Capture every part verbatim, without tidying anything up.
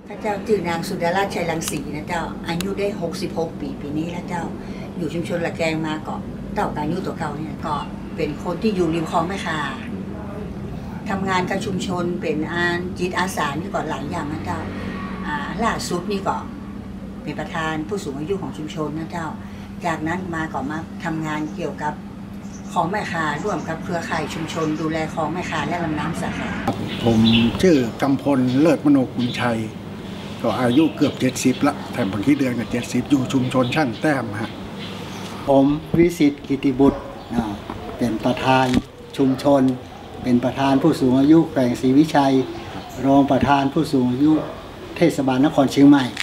พระเจ้าจื่อนางสุดาราชชัยรังสีนะเจ้าอายุได้หกสิบหกปีปีนี้แล้วเจ้าอยู่ชุมชนละแกงมาก่อนเต่าการยุตัวเก่าเนี่ยก็เป็นคนที่อยู่ริมคลองแม่คาทำงานกับชุมชนเป็นอาจิตอาสานี่ก่อนหลายอย่างนะเจ้าล่าสุดนี่ก็เป็นประธานผู้สูงอายุของชุมชนนะเจ้าจากนั้นมาก่อนมาทำงานเกี่ยวกับของแม่คาร่วมกับเครือข่ายชุมชนดูแลของแม่คาและลำน้ำสาขาผมชื่อกำพลเลิศมโนกุลชัยก็อายุเกือบเจ็ดสิบละแถมบางที่เดือนกับเจ็ดสิบอยู่ชุมชนช่างแต้มฮะผมวิสิทธิ์กิติบุตรเป็นประธานชุมชนเป็นประธานผู้สูงอายุแขวงศรีวิชัยรองประธานผู้สูงอายุเทศบาลนครเชียงใหม่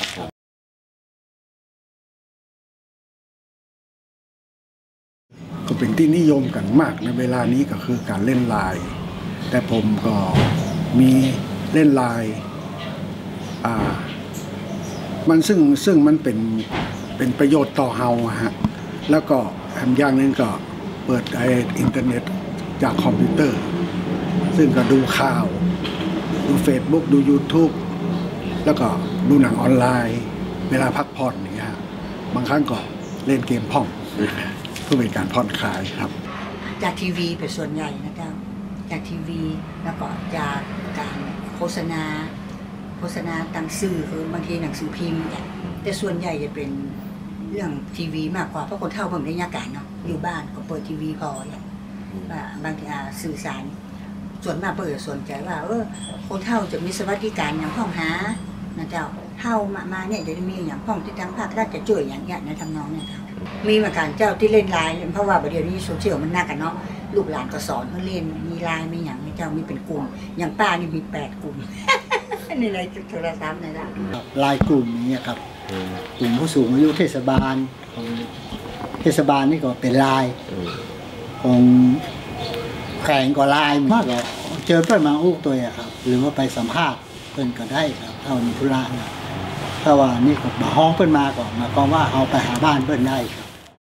ก็เป็นที่นิยมกันมากในเวลานี้ก็คือการเล่นไลน์แต่ผมก็มีเล่นไลน์อ่ามันซึ่งซึ่งมันเป็นเป็นประโยชน์ต่อเฮาฮะแล้วก็ทำอย่างนึงก็เปิดไออินเทอร์เน็ตจากคอมพิวเตอร์ซึ่งก็ดูข่าวดู Facebook ดู YouTube แล้วก็ดูหนังออนไลน์เวลาพักผ่อนอย่างเงี้ยบางครั้งก็เล่นเกมพ่องเพื่อเป็นการผ่อนคลายครับจากทีวีเป็นส่วนใหญ่นะเจ้าจากทีวีแล้วก็จากการโฆษณาโฆษณาต่างสื่อคือบางทีหนังสือพิมพ์แต่ส่วนใหญ่จะเป็นเรื่องทีวีมากกว่าเพราะคนเฒ่าเพิ่งได้ยากาศเนาะอยู่บ้านก็เปิดทีวีพออย่างบางทีสื่อสารส่วนมากเปิดสนใจว่าเออคนเฒ่าจะมีสวัสดิการอย่างห้องหานะเจ้าเฒ่ามามาเนี่ยจะมีอย่างห้องที่ทางภาครัฐจะช่วยอย่างเงี้ยในทำนองเนี่ยมีเหมือนกันเจ้าที่เล่นไลน์เพราะว่าประเดี๋ยวนี้โซเชียลมันน่ากันเนาะลูกหลานก็สอนเขาเล่นมีไลน์มีอย่างเจ้ามีเป็นกลุ่มอย่างป้านี่มีแปดกลุ่มในในโทรศัพท์ในละไลน์กลุ่มนี้ครับกลุ่มผู้สูงอายุเทศบาลของเทศบาลนี่ก็เป็นไลน์ของแข่งก็ไลน์มากกว่าเจอเพื่อนมาอู้ตัวครับหรือว่าไปสัมภาษณ์เพื่อนก็ได้ครับเท่ามีธุระนะถ้าว่านี่ก็มาห้องเพื่อนมาก่อนมาก็ว่าเอาไปหาบ้านเพื่อนได้ครับ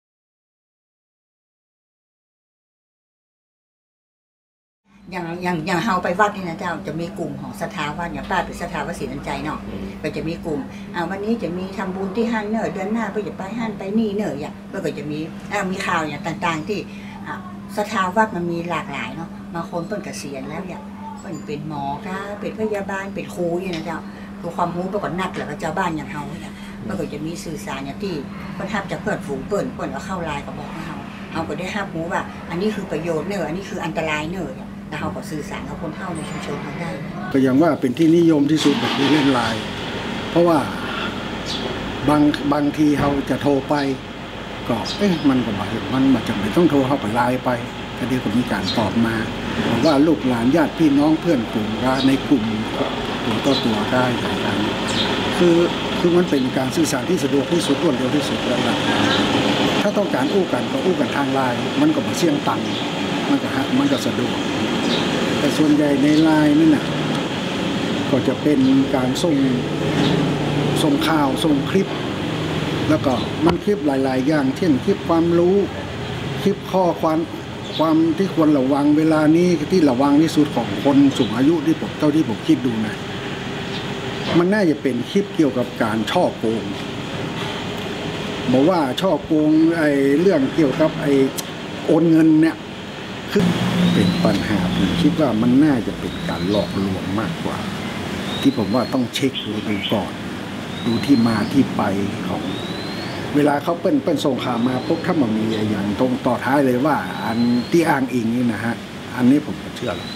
อย่างอย่างอย่างเฮาไปวัดนี่นะเจ้าจะมีกลุ่มของสถาวัดอย่างป้าเป็นสถาวัดศรีนันใจเนาะก็จะมีกลุ่มอ่าวันนี้จะมีทำบุญที่ฮั่นเนอร์เดือนหน้าก็จะไปฮั่นไปนี่เนอร์อย่างก็จะมีอ่ามีข่าวอย่างต่างๆที่อ่าสถาวัดมันมีหลากหลายเนาะบางคนเพิ่นเกษียณแล้วอย่างเพิ่นเป็นหมอค่ะเป็นพยาบาลเป็นครูอย่างนะเจ้าคือความรู้ปรากฏนักแล้วก็เจ้าบ้านอย่างเฮาเนี่ยมันก็จะมีสื่อสารอย่างที่เพิ่นทับจากเพื่อนฝูงเปิ้นเปิ้นเอาเข้าไลน์ก็บอกให้เฮาเฮาก็ได้รับรู้ว่าอันนี้คือประโยชน์เนออันนี้คืออันตรายเนอแล้วเฮาก็สื่อสารกับคนเฒ่าในชุมชนทางได้ก็อย่างว่าเป็นที่นิยมที่สุดแบบเล่นไลน์เพราะว่าบางบางทีเฮาจะโทรไปก็เอ๊ะมันก็บ่มันมันจำเป็นต้องโทรเข้าไปไลน์ไปก็เดี๋ยวก็มีการตอบมาบอกว่าลูกหลานญาติพี่น้องเพื่อนกลุ่มก็ในกลุ่มตัวต่อตัวได้อย่างนั้นคือคือมันเป็นการสื่อสารที่สะดวกที่สุดรวดเร็วที่สุดแล้วนะถ้าต้องการอู้กันก็อู้กันทางไลน์มันก็บ่เสี่ยงตังมันก็มันก็สะดวกแต่ส่วนใหญ่ในไลน์นั่นน่ะก็จะเป็นการส่งส่งข่าวส่งคลิปแล้วก็มันคลิปหลายๆอย่างเช่นคลิปความรู้คลิปข้อความความที่ควรระวังเวลานี้ที่ระวังที่สุดของคนสูงอายุที่ผมเท่าที่ผมคิดดูนะมันน่าจะเป็นคลิปเกี่ยวกับการช่อโกงบอกว่าช่อโกงไอ้เรื่องเกี่ยวกับไอ้โอนเงินเนี่ยคือเป็นปัญหาผมคิดว่ามันน่าจะเป็นการหลอกลวงมากกว่าที่ผมว่าต้องเช็คดูดูก่อนดูที่มาที่ไปของเวลาเขาเปิ้นเปิ้นส่งข่าวมาปุ๊บถ้ามันมีอย่างตรงต่อท้ายเลยว่าอันที่อ้างอิงนี่นะฮะอันนี้ผมเชื่อเลย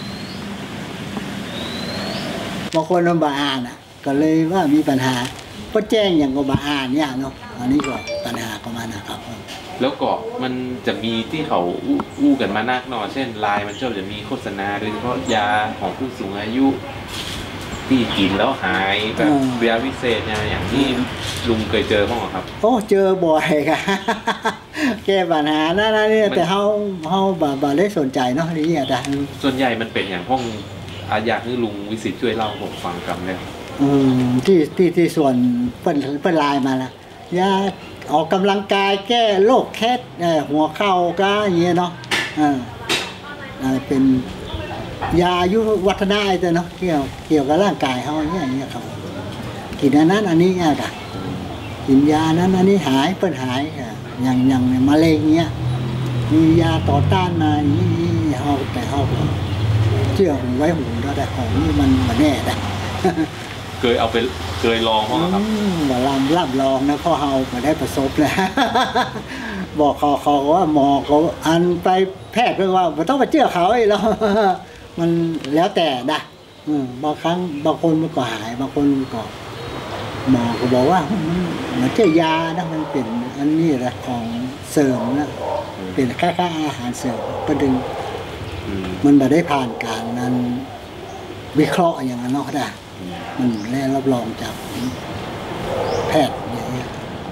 บางคนมันบ่อ่านอ่ะก็เลยว่ามีปัญหาก็แจ้งอย่างก็บ่อ่านเนี่ยเนาะอันนี้ก็ปัญหาประมาณนะครับแล้วก็มันจะมีที่เขาอู้กันมานักหน่อยเช่นไลน์มันชอบจะมีโฆษณาโดยเฉพาะยาของผู้สูงอายุที่กินแล้วหายแบบยาวิเศษเนี่ยอย่างที่ลุงเคยเจอบ้างครับโอ้เจอบ่อยค่ะแก้ปัญหานั่นนี่แต่เขาเขาบ่บ่ได้สนใจเนาะนี่อาจารย์ส่วนใหญ่มันเป็นอย่างห้องอาอยากให้ลุงวิสิตช่วยเล่าผมฟังกันเลยอืมที่ที่ที่ส่วนเปิ้นเปิ้นไลน์มาละยาออกกำลังกายแก้โรคแคทหัวเข่าก็อย่างเงี้ยเนาะอ่าเป็นยาอายุวัฒนะไอ้ตัวเนาะเกี่ยวเกี่ยวกับร่างกายเขาอย่างเงี้ยครับกินอันนั้นอันนี้อ่ะกะกินยานั้นอันนี้หายเปิ้นหายอ่ะอย่างอย่างมะเร็งเงี้ยมียาต่อต้านมาอย่างนี้เอาแต่เอาเชื่อหูไว้หูแล้วแต่ของนี่มันมันแน่แต่เคยเอาไปเคยลองเพราะครับบ่ลำรับรองนะพ่อเฮาบ่ได้ประสบแล้ว บอกเขาเขาว่าหมอเขาอันไปแพทย์ไปว่าบ่ต้องไปเชื่อเขาไอ้แล้ว มันแล้วแต่นะบางครั้งบางคนมันก็หายบางคนก็หมอก็บอกว่ามันเชื่อยานะมันเป็นอันนี้แหละของเสริมนะเป็นค่าค่าอาหารเสริมประเด็นมันไม่ได้ผ่านการนั้นวิเคราะห์อย่างนั้นเนาะได้มันได้รับรองจากแพทย์อย่างเงี้ย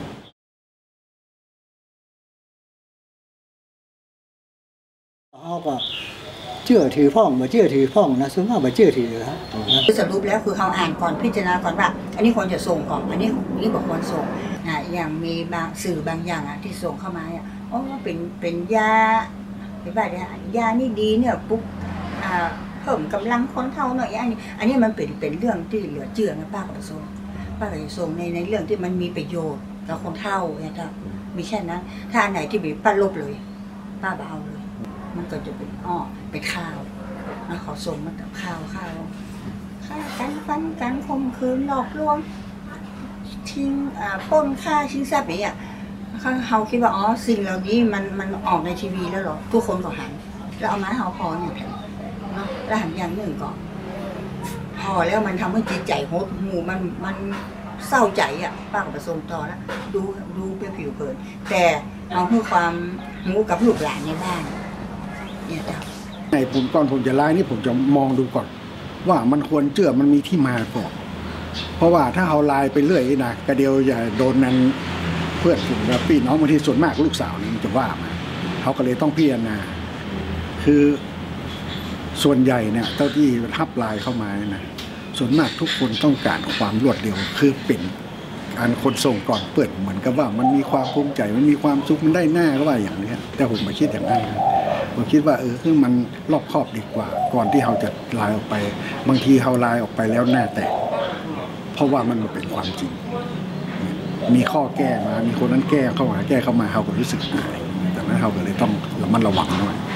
เขาก็เชื่อถือพ่องมาเชื่อถือพ่องนะส่วนมากมาเชื่อถือครับคือสรุปแล้วคือเขาอ่านก่อนพิจารณาก่อนว่าอันนี้ควรจะส่งก่อนอันนี้อันนี้บอกควรส่งอ่าอย่างมีบางสื่อบางอย่างอ่ะที่ส่งเข้ามาอ่ะอ๋อเป็นเป็นยาเป็นแบบนี้ยานี่ดีเนี่ยปุ๊บอ่าเพิ่มกำลังคนเท่าหน่อยอันนี้อันนี้มันเป็นเป็นเรื่องที่เหลือเชื่อนะป้ากับส่งป้ากับส่งในในเรื่องที่มันมีประโยชน์กับคนเท่าเนี่ยครับมีแค่นั้นถ้าอันไหนที่บีป้าลบเลยป้าเบาเลยมันก็จะเป็นอ้อเป็นข้าวนะเขาส่งมาแต่ข้าวข้าวฆ่ากันฟันกันข่มขืนหลอกลวงทิ้งอ่าปล้นฆ่าชิงทรัพย์อย่างเงี้ยเขาคิดว่าอ๋อสิ่งเหล่านี้มันมันออกในทีวีแล้วหรอทุกคนก็หันแล้วเอาไม้เห่าพอเนี่ยเนาะแล้วหันอย่างหนึ่งก่อนพอแล้วมันทำให้จิตใจโหดหูมันมันเศร้าใจอ่ะป้ากับประสงต่อแล้วดูดูเป็นผิวเผินแต่เอาเพื่อความรู้กับลูกหลานในบ้านเนี่ยจ้ะในผมก่อนผมจะไล่นี่ผมจะมองดูก่อนว่ามันควรเชื่อมันมีที่มาก่อนเพราะว่าถ้าเขาไล่ไปเรื่อยนะกระเดียวอย่าโดนนั้นเพื่อนผมกับพี่น้องบางทีส่วนมากลูกสาวนี่มันจะว่ามาเขาก็เลยต้องพิจารณาคือส่วนใหญ่เนี่ยเจ้าที่ทับไลน์เข้ามานะส่วนมากทุกคนต้องการความรวดเร็วคือเป็นการคนส่งก่อนเปิดเหมือนกับว่ามันมีความภูมิใจมันมีความสุขมันได้หน้าก็ว่าอย่างนี้แต่ผมไม่คิดอย่างนั้นผมคิดว่าเออคือมันรอบคอบดีกว่าก่อนที่เขาจะไลน์ออกไปบางทีเขาไลน์ออกไปแล้วหน้าแตกเพราะว่ามันเป็นความจริงมีข้อแก้มามีคนนั้นแก้เข้ามาแก้เข้ามาเขาก็รู้สึกอายแต่นั้นเขาก็เลยต้องระมัดระวังหน่อย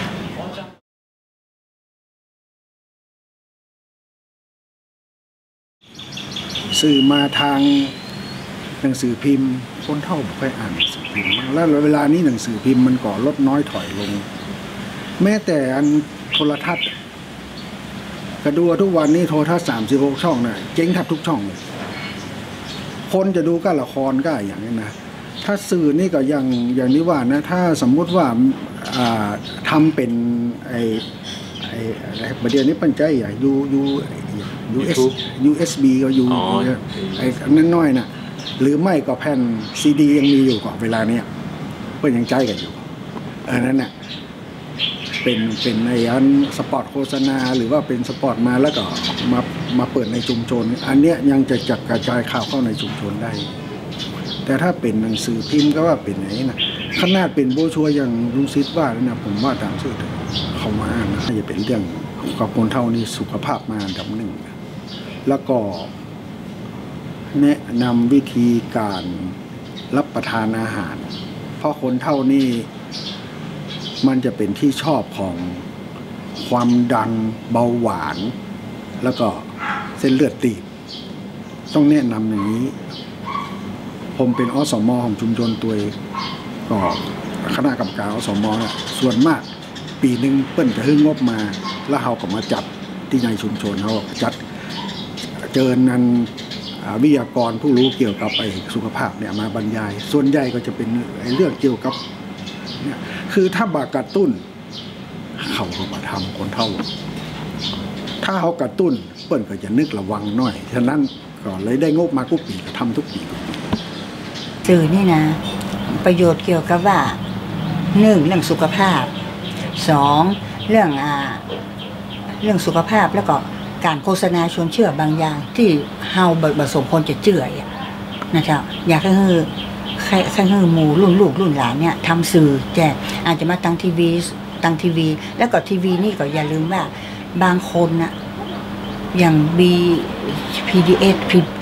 สื่อมาทางหนังสือพิมพ์คนเท่าไม่ค่อยอ่านหนังสือพิมพ์แล้วเวลานี้หนังสือพิมพ์มันก็ลดน้อยถอยลงแม้แต่อันโทรทัศน์กระดูทุกวันนี้โทรทัศน์สามสิบหกช่องน่ะเจ๊งทับทุกช่องเลยคนจะดูก็ละครก็อย่างนี้นะถ้าสื่อนี่ก็อย่างอย่างนี้ว่านะถ้าสมมุติว่าทำเป็นไอไออะไรประเดี๋ยวนี้ปัญจัยอ่ะยูยูยูเอสยูเอสบีก็อยู่ไอ้นั่นน้อยน่ะหรือไม่ก็แผ่นซีดียังมีอยู่ก่อนเวลาเนี้ยเพื่อนยังใจกันอยู่อันนั้นน่ะเป็นเป็นในอันสปอร์ตโฆษณาหรือว่าเป็นสปอร์ตมาแล้วก็มามาเปิดในชุมชนอันเนี้ยยังจะจัดกระจายข่าวเข้าในชุมชนได้แต่ถ้าเป็นหนังสือพิมพ์ก็ว่าเป็นไหนนะขนาดเป็นโบชัวอย่างลุงซิดว่าแล้วนะผมว่าตามสื่อเขามาอ่านนะจะเป็นเรื่องกับคนเท่านี้สุขภาพมาอันดับหนึ่งแล้วก็แนะนำวิธีการรับประทานอาหารเพราะคนเท่านี้มันจะเป็นที่ชอบของความดันเบาหวานแล้วก็เส้นเลือดตีบต้องแนะนำอย่างนี้ผมเป็นอสม.ของชุมชนตัวเองก็คณะกรรมการอสม.เนี่ยส่วนมากปีหนึ่งเปิ้นจะหึ่งงบมาแล้วเขาก็มาจัดที่ในชุมชนเขาจัดเจอนันวิทยากรผู้รู้เกี่ยวกับไอ้สุขภาพเนี่ยมาบรรยายส่วนใหญ่ก็จะเป็นไอ้เรื่องเกี่ยวกับเนี่ยคือถ้าบากระตุ้นเขาก็มาทำคนเท่าถ้าเขากระตุ้นเปิ้นก็จะนึกระวังหน่อยฉะนั้นก็เลยได้งบมาทุกปีก็ทำทุกปีสื่อนี่นะประโยชน์เกี่ยวกับว่าหนึ่งเรื่องสุขภาพสองเรื่องอ่าเรื่องสุขภาพแล้วก็การโฆษณาชวนเชื่อบางอย่างที่เฮาบ่สมควรจะเชื่อนะครับอยากให้ใครใครให้หมู่รุ่นลูกรุ่นหลานเนี่ยทำสื่อแจกอาจจะมาตั้งทีวีตั้งทีวีแล้วก็ทีวีนี่ก็อย่าลืมว่าบางคนนะอย่าง บี พี ดี เอส ผิดเนี่ย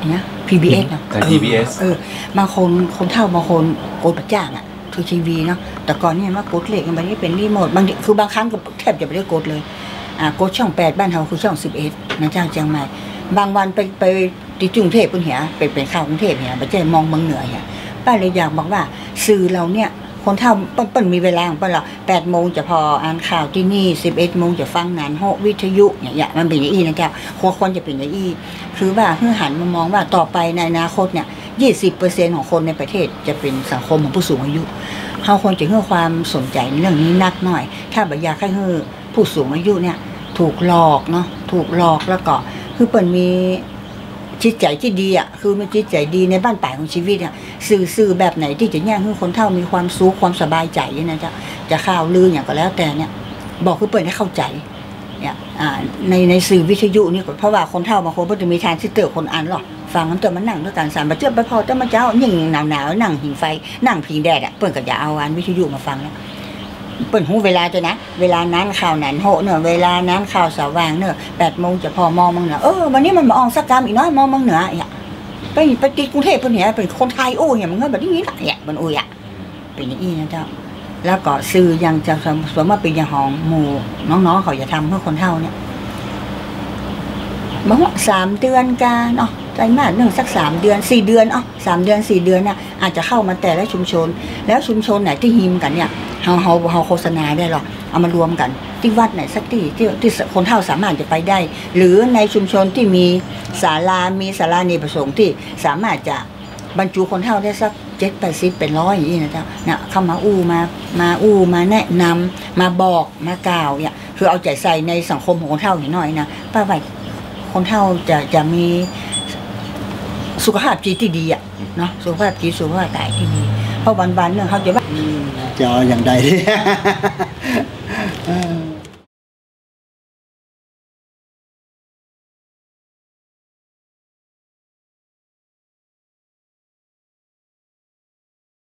พี บี เอส เนาะไทย พี บี เอสเออบางคนคนเฒ่าบางคนกดประจ้างอ่ะทูทีวีเนาะแต่ก่อนเนี่ยว่ากดเหล็กมันไม่ได้เป็นรีโมทบางทีคือบางครั้งก็แทบจะไม่ได้กดเลยอ่ากดช่องแปดบ้านเราคือช่องสิบเอ็ดนะเจ้าเชียงใหม่บางวันไปไปที่กรุงเทพปุ่นเหียไปเป็นข่าวกรุงเทพเนี่ยไปเจอมองเมืองเหนือเนี่ยป้าเลยอยากบอกว่าสื่อเราเนี่ยคนเฒ่าเปิ้ลมีเวลาของเปิ้ลเราแปดโมงจะพออ่านข่าวที่นี่สิบเอ็ดโมงจะฟังงานโฮวิทยุเนี่ยมันเป็นอย่างอี้นะเจ้าควรควรจะเป็นอย่างอี้คือว่าเพื่อหันมามองว่าต่อไปในอนาคตเนี่ยยี่สิบเปอร์เซ็นต์ของคนในประเทศจะเป็นสังคมของผู้สูงอายุเขาควรจะให้ความสนใจในเรื่องนี้นักหน่อยถ้าแบบอยากให้ผู้สูงอายุเนี่ยถูกหลอกเนาะถูกหลอกแล้วก็คือเปิ้ลมีจิตใจที่ดีอ่ะคือมันจิตใจดีในบ้านปลายของชีวิตอ่ะสื่อสื่อแบบไหนที่จะแย่งให้คนเฒ่ามีความสุขความสบายใจเนี่ยนะจ๊ะจะข่าวลืออย่างก็แล้วแต่เนี่ยบอกคือเปิ้ลให้เข้าใจเนี่ยอ่าในในสื่อวิทยุนี่เพราะว่าคนเฒ่าบางคนเพิ่นจะมีทรานซิสเตอร์คนอ่านหรอกฟังมันจะมานั่งด้วยกันสารมาเจอไปพอจะมาเจ้ายิ่งหนาวๆนั่งผิงไฟนั่งผิงแดดอ่ะเปิ้ลก็จะเอาอันวิทยุมาฟังแล้วเปิดหูเวลาจะนะเวลานั้นข่าวนั้นโหเนอะเวลานั้นข่าวสว่างเนอะแปดโมงจะพอมองมังเหนือเออวันนี้มันมาอองสักกรรมอีกน้อยมองมังเหนือเนี่ยไปไปติดกรุงเทพปุ่นเหียเป็นคนไทยโอ้เนี่ยมันก็แบบนี้แหละเนี่ยมันโอ้ยอ่ะเป็นอย่างนี้นะเจ้าแล้วก็สื่อยังจะสมมติเป็นอย่างของหมู่น้องๆเขาจะทำเพื่อคนเฒ่าเนี่ยบอกว่าสามเดือนกันเนาะใจมากหนึ่งสักสามเดือนสี่เดือนอ๋อสามเดือนสี่เดือนน่ะอาจจะเข้ามาแต่ละชุมชนแล้วชุมชนไหนที่ฮิมกันเนี่ยเฮาเฮาเฮาโฆษณาได้หรอเอามารวมกันที่วัดไหนสักที่ที่ที่คนเฒ่าสามารถจะไปได้หรือในชุมชนที่มีศาลามีศาลาเนกประสงค์ที่สามารถจะบรรจุคนเฒ่าได้สักเจ็ดแปดสิบเป็นร้อยอย่างนี้นะเจ้าเนี่ยเข้ามาอู้มามาอู้มาแนะนำมาบอกมากล่าวเนี่ยคือเอาใจใส่ในสังคมของคนเฒ่าหน่อยนะป้าว่าคนเฒ่าจะจะมีสุขภาพจิตที่ดีอ่ะเนาะสุขภาพจิตสุขภาพกายที่ดีเพราะวันๆเนี่ยเขาจะว่าจะเอาอย่างใด